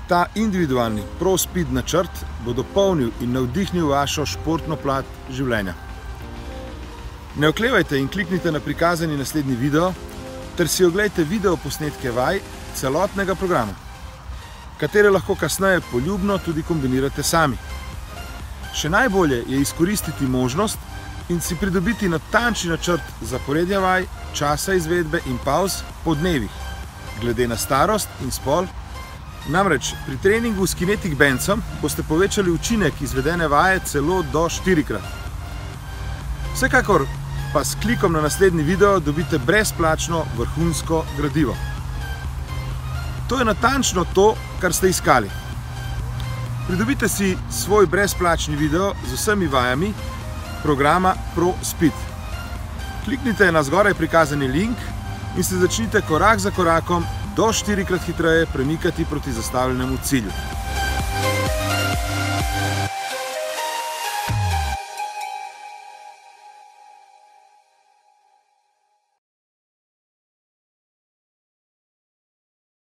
Ta individualni ProSpeed načrt bo dopolnil in navdihnil vašo športno plat življenja. Ne oklevajte in kliknite na prikazani naslednji video, ter si oglejte video posnetke vaj celotnega programa, katere lahko kasneje poljubno tudi kombinirate sami. Še najbolje je izkoristiti možnost in si pridobiti natančni načrt zaporedja vaj, časa izvedbe in pavz po dnevih, glede na starost in spol. Namreč pri treningu s Kinetic Bandsom boste povečali učinek izvedene vaje celo do 4-krat. Vsekakor pa s klikom na naslednji video dobite brezplačno vrhunsko gradivo. To je natančno to, kar ste iskali. Pridobite si svoj brezplačni video z vsemi vajami programa ProSpeed. Kliknite na zgoraj prikazani link in se začnite korak za korakom do 4-krat hitreje premikati proti zastavljenemu cilju.